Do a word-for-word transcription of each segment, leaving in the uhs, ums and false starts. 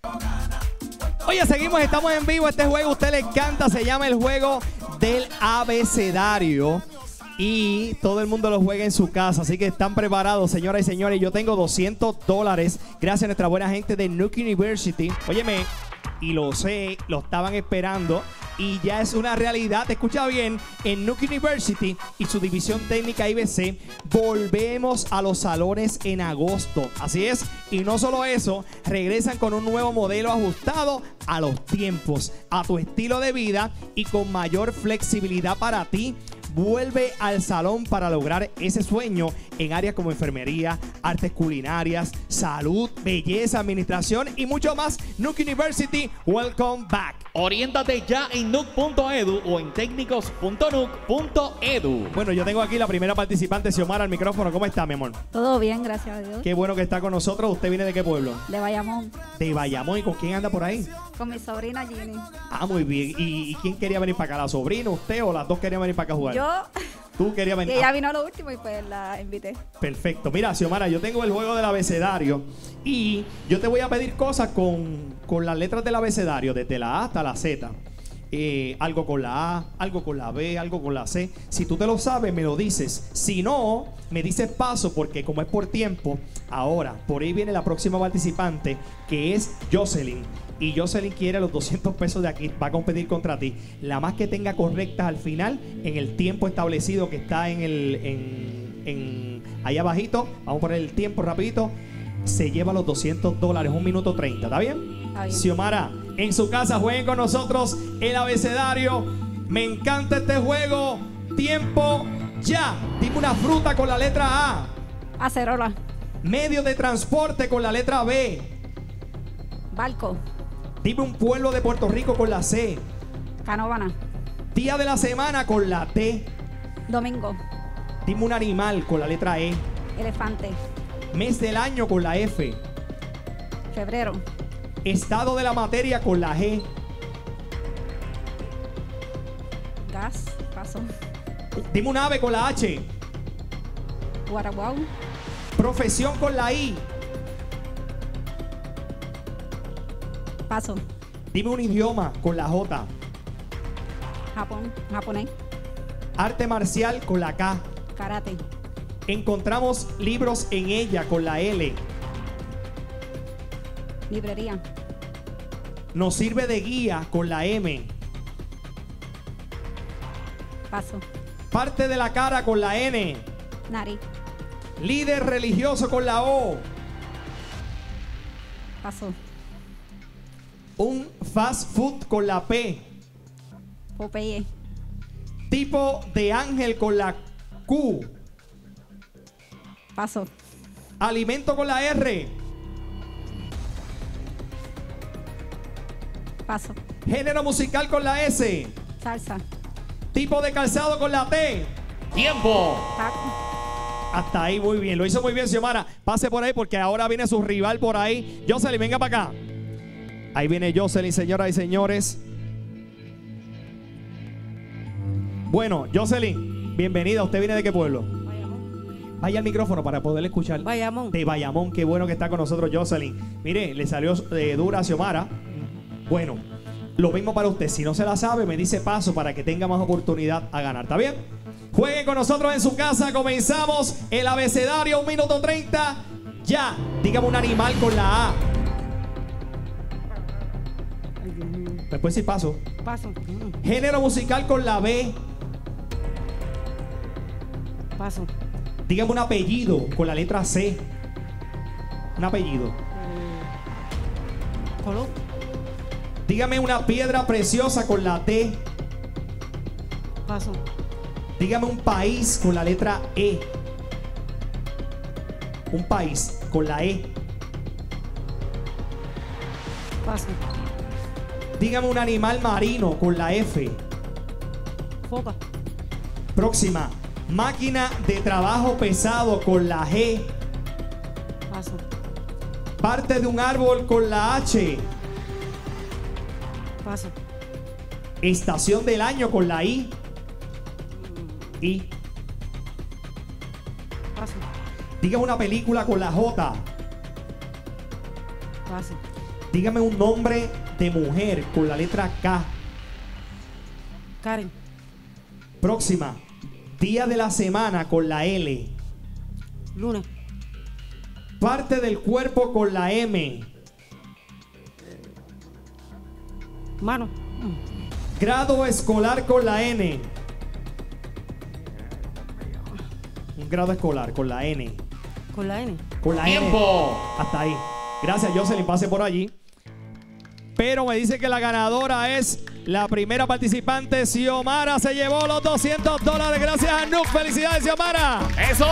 Oye, seguimos, estamos en vivo. Este juego a usted le encanta, se llama el juego del abecedario. Y todo el mundo lo juega en su casa, así que están preparados, señoras y señores. Yo tengo doscientos dólares gracias a nuestra buena gente de Nuke University. Óyeme, y lo sé, lo estaban esperando y ya es una realidad. Escucha bien, en Nuke University y su división técnica I B C volvemos a los salones en agosto. Así es, y no solo eso, regresan con un nuevo modelo ajustado a los tiempos, a tu estilo de vida y con mayor flexibilidad para ti. Vuelve al salón para lograr ese sueño en áreas como enfermería, artes culinarias, salud, belleza, administración y mucho más. Nuke University, welcome back. Oriéntate ya en nuke punto edu o en técnicos punto nuke punto edu. Bueno, yo tengo aquí la primera participante, Xiomara, al micrófono. ¿Cómo está, mi amor? Todo bien, gracias a Dios. Qué bueno que está con nosotros. ¿Usted viene de qué pueblo? De Bayamón. De Bayamón. ¿Y con quién anda por ahí? Con mi sobrina Ginny. Ah, muy bien. ¿Y, y quién quería venir para acá? ¿La sobrina, usted o las dos querían venir para acá a jugar? Yo. Tú querías venir. Y ella vino a lo último y pues la invité. Perfecto. Mira, Xiomara, yo tengo el juego del abecedario y yo te voy a pedir cosas con, con las letras del abecedario, desde la A hasta la Z. Eh, algo con la A, algo con la B, algo con la C. Si tú te lo sabes, me lo dices. Si no, me dices paso, porque como es por tiempo, ahora, por ahí viene la próxima participante, que es Jocelyn. Y Jocelyn quiere los doscientos pesos de aquí, va a competir contra ti. La más que tenga correctas al final, en el tiempo establecido que está en el... En, en, ahí abajito, vamos a poner el tiempo rapidito, se lleva los doscientos dólares, un minuto treinta, ¿está bien? Está bien. Xiomara, en su casa jueguen con nosotros el abecedario. Me encanta este juego. Tiempo ya. Dime una fruta con la letra A. Acerola. Medio de transporte con la letra B. Barco. Dime un pueblo de Puerto Rico con la C. Canóvana. Día de la semana con la T. Domingo. Dime un animal con la letra E. Elefante. Mes del año con la F. Febrero. Estado de la materia con la G. Gas. Paso. Dime un ave con la H. Guaraguao. Profesión con la I. Paso. Dime un idioma con la J. Japón. Japonés. Arte marcial con la K. Karate. Encontramos libros en ella con la L. Librería. Nos sirve de guía con la M. Paso. Parte de la cara con la N. Nariz. Líder religioso con la O. Paso. Un fast food con la P. Popeye. Tipo de ángel con la Q. Paso. Alimento con la R. Paso. Género musical con la S. Salsa. Tipo de calzado con la T. ¡Tiempo! Taco. Hasta ahí muy bien, lo hizo muy bien Xiomara. Pase por ahí porque ahora viene su rival por ahí. Jocelyn, venga para acá. Ahí viene Jocelyn, señoras y señores. Bueno, Jocelyn, bienvenida. ¿Usted viene de qué pueblo? Bayamón. Vaya al micrófono para poder escuchar. Bayamón. De Bayamón, qué bueno que está con nosotros Jocelyn. Mire, le salió eh, dura a Xiomara. Bueno, lo mismo para usted. Si no se la sabe, me dice paso para que tenga más oportunidad a ganar. ¿Está bien? Jueguen con nosotros en su casa. Comenzamos el abecedario, un minuto treinta. Ya, dígame un animal con la A. Después sí paso. Paso. Género musical con la B. Paso. Dígame un apellido con la letra C. Un apellido. Colón. Dígame una piedra preciosa con la T. Paso. Dígame un país con la letra E. Un país con la E. Paso. Dígame un animal marino con la F. Foca. Próxima. Máquina de trabajo pesado con la G. Paso. Parte de un árbol con la H. Paso. Estación del año con la I. I. Paso. Dígame una película con la J. Paso. Dígame un nombre de mujer con la letra K. Karen. Próxima. Día de la semana con la L. Lunes. Parte del cuerpo con la M. Mano. Grado escolar con la N. Un grado escolar con la N. Con la N. Con la ¡Tiempo! N. Hasta ahí. Gracias, Jocelyn. Pase por allí. Pero me dice que la ganadora es la primera participante, Xiomara. Se llevó los doscientos dólares. Gracias a Nook. Felicidades, Xiomara. ¡Eso!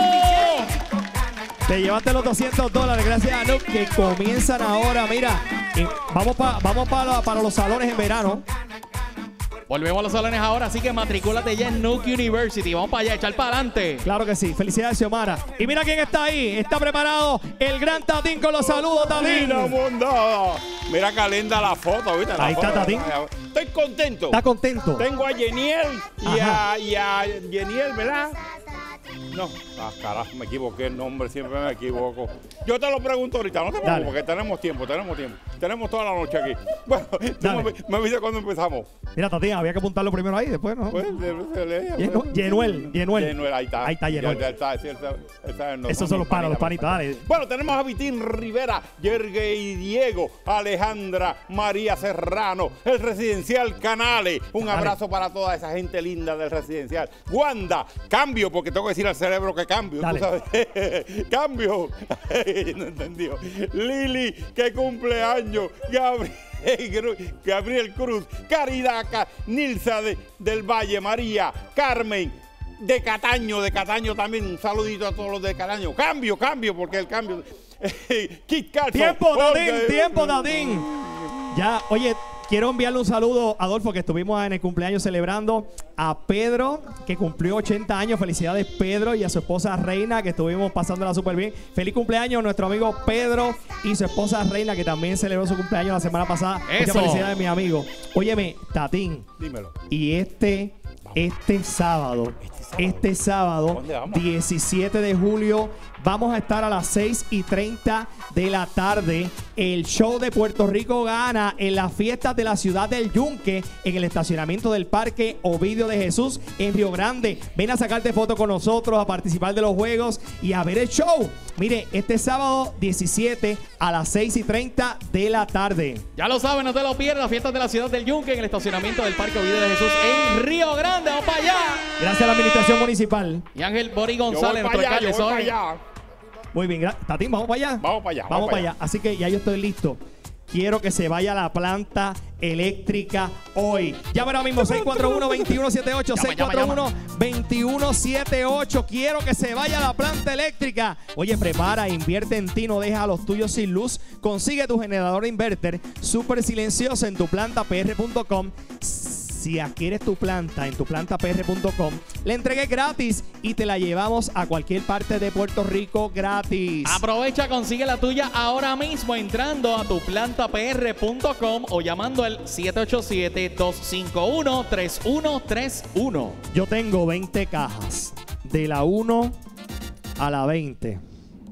Te llevaste los doscientos dólares. Gracias a Nook, que comienzan ahora. Mira, eh, vamos, pa, vamos para, para los salones en verano. Volvemos a los salones ahora, así que matricúlate ya en Nook University. Vamos para allá, echar para adelante. Claro que sí. Felicidades, Xiomara. Y mira quién está ahí. Está preparado el gran Tatín con los saludos, Tatín. Mira, mondada. Mira qué linda la foto, ¿viste? La Ahí está, foto. Tatín. Estoy contento. ¿Está contento? Tengo a Yeniel y Ajá. a, y a Yeniel, ¿verdad? No, ah, carajo, me equivoqué el nombre, siempre me equivoco. Yo te lo pregunto ahorita, no te preocupes, porque tenemos tiempo, tenemos tiempo. Tenemos toda la noche aquí. Bueno, tú me, me avisa cuando empezamos. Mira, Tatín, había que apuntarlo primero ahí, después, ¿no? Pues, Yenu- Yenuel, Yenuel. Yenuel, ahí está. Ahí está Yenuel. Ya, ya está, sí, está, está en Esos son los panos, los panitos, dale. Bueno, tenemos a Vitín Rivera, Yergue y Diego, Alejandra, María Serrano, el Residencial Canales. Un Canales. abrazo para toda esa gente linda del Residencial. Wanda, cambio, porque tengo que decir al cerebro que cambio. Dale. ¿Tú sabes? Cambio. No entendió. Lili, que cumpleaños. Gabriel. Gabriel Cruz, Caridaca, Nilsa de, del Valle, María, Carmen, de Cataño, de Cataño también, un saludito a todos los de Cataño. Cambio, cambio, porque el cambio. Kit Carson. Tiempo, Dadín, porque- tiempo, Dadín. Ya, oye, quiero enviarle un saludo a Adolfo, que estuvimos en el cumpleaños celebrando, a Pedro, que cumplió ochenta años. Felicidades, Pedro, y a su esposa Reina, que estuvimos pasándola súper bien. Feliz cumpleaños a nuestro amigo Pedro y su esposa Reina, que también celebró su cumpleaños la semana pasada. Muchas Eso. felicidades, mi amigo. Óyeme, Tatín, Dímelo. y este, este sábado, este sábado, ¿Dónde vamos? diecisiete de julio, vamos a estar a las seis y treinta de la tarde. El show de Puerto Rico Gana en las fiestas de la ciudad del Yunque, en el estacionamiento del Parque Ovidio de Jesús en Río Grande. Ven a sacarte fotos con nosotros, a participar de los juegos y a ver el show. Mire, este sábado diecisiete a las seis y treinta de la tarde. Ya lo saben, no te lo pierdas. Fiestas de la ciudad del Yunque en el estacionamiento del Parque Ovidio de Jesús en Río Grande. ¡Vamos para allá! Gracias a la administración municipal. Y Ángel Bori Yo voy González, para nuestro allá, alcalde. yo voy para soy- allá. Muy bien, gra- Tatín, vamos para allá. Vamos para allá, Vamos, para allá. Así que ya yo estoy listo. Quiero que se vaya la planta eléctrica hoy. Llama ahora mismo seis cuatro uno, dos uno siete ocho, Llama, seis cuatro uno, llama, dos uno siete ocho. Quiero que se vaya la planta eléctrica. Oye, prepara, invierte en ti, no deja a los tuyos sin luz. Consigue tu generador de inverter súper silencioso en tu planta p r punto com. Si adquieres tu planta en tu planta p r punto com, la entregué gratis y te la llevamos a cualquier parte de Puerto Rico gratis. Aprovecha, consigue la tuya ahora mismo entrando a tu planta p r punto com o llamando al siete ocho siete, dos cinco uno, tres uno tres uno. Yo tengo veinte cajas, de la uno a la veinte.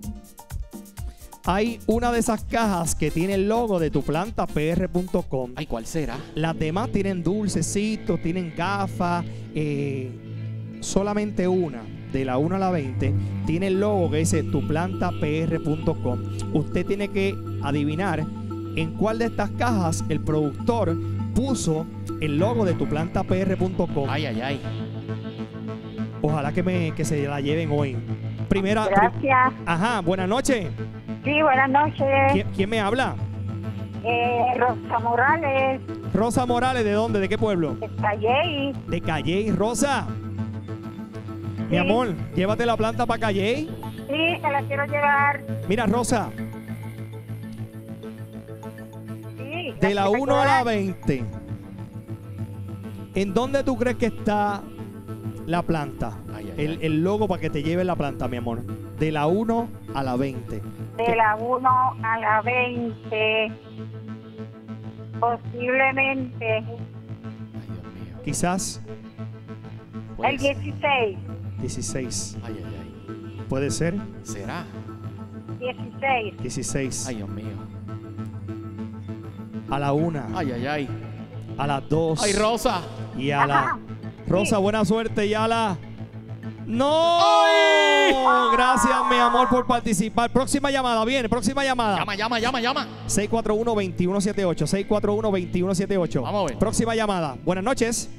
Hay una de esas cajas que tiene el logo de tu planta p r punto com. Ay, ¿cuál será? Las demás tienen dulcecitos, tienen gafas. eh, solamente una, de la uno a la veinte, tiene el logo que dice tu planta p r punto com. Usted tiene que adivinar en cuál de estas cajas el productor puso el logo de tu planta p r punto com. Ay, ay, ay. Ojalá que, me, que se la lleven hoy. Primera. pri- Gracias. Ajá, buenas noches. Sí, buenas noches. ¿Quién, quién me habla? Eh, Rosa Morales, Rosa Morales, ¿de dónde? ¿De qué pueblo? de Calley. De Calley. Rosa, mi Sí. amor, llévate la planta para Calley. Sí, se la quiero llevar. Mira, Rosa, Sí. de la quiero uno a la llevar. veinte, ¿en dónde tú crees que está la planta? Ay, ay, El, ay. el logo para que te lleve la planta, mi amor. De la uno a la veinte. De la uno a la veinte. Posiblemente Ay, Dios mío. Quizás Puede el ser. dieciséis. dieciséis. Ay, ay, ay. Puede ser ¿Será? dieciséis. dieciséis. Ay, Dios mío. a la una, Ay, ay, ay. a las dos Ay, Rosa. y a la... Rosa, buena suerte y a la... ¡No! ¡Ay! Gracias, mi amor, por participar. Próxima llamada, viene, próxima llamada. Llama, llama, llama, llama. seis cuatro uno, dos uno siete ocho, seis cuatro uno, dos uno siete ocho. Vamos a ver. Próxima llamada. Buenas noches.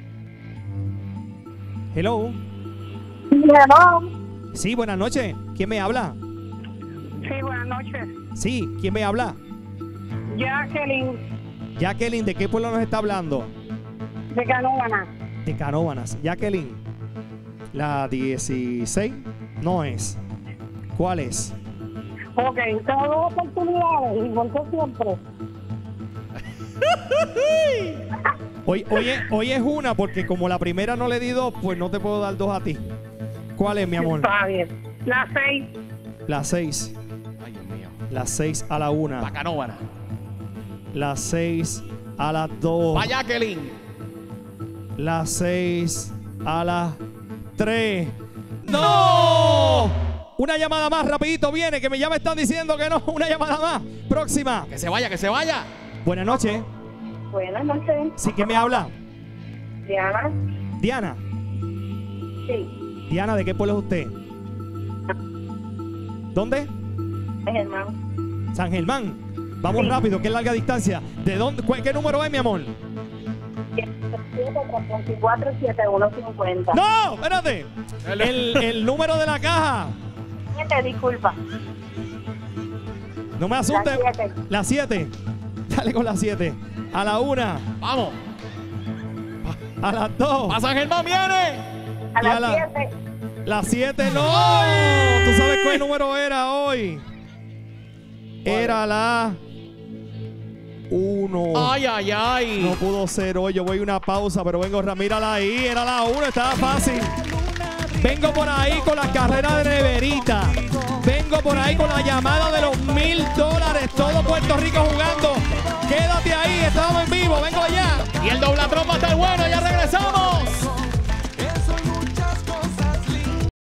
Hello. Hello. Sí, buenas noches. ¿Quién me habla? Sí, buenas noches. Sí, ¿quién me habla? Jacqueline Jacqueline, ¿de qué pueblo nos está hablando? de Canóvana. De Canóvanas. Jacqueline, la dieciséis no es. ¿Cuál es? Ok, tengo dos oportunidades y por qué siempre. Hoy, hoy, es, hoy es una, porque como la primera no le di dos, pues no te puedo dar dos a ti. ¿Cuál es, mi amor? Está bien. La seis. La seis. Ay, Dios mío. La seis a la una. La Canóvana. La seis a las dos. Va Jacqueline. La seis a las tres. ¡No! Una llamada más, rapidito viene, que me ya me están diciendo que no. Una llamada más. Próxima. Que se vaya, que se vaya. Buenas noches. Buenas noches. Sí, ¿quién me habla? Diana. Diana. Sí. Diana, ¿de qué pueblo es usted? ¿Dónde? Es hermano. San Germán. Vamos Sí. rápido, que es larga distancia. ¿De dónde? cu- ¿Qué número es, mi amor? siete veinticuatro siete uno cincuenta. ¡No! Espérate. El, el número de la caja. Siete, disculpa. No me asustes. La siete. La siete. Dale con la siete. A la una. Vamos. A las dos. A San Germán viene. A Y a las la- siete. La siete. ¡No! ¿Tú sabes cuál número era hoy? Era la uno. Ay, ay, ay. No pudo ser hoy. Yo voy a una pausa, pero vengo. Mírala ahí. Era la uno. Estaba fácil. Vengo por ahí con las carreras de neverita. Vengo por ahí con la llamada de los mil dólares. Todo Puerto Rico jugando. Quédate ahí. Estamos en vivo. Vengo allá. Y el doblatrón va a estar bueno. Ya regresamos.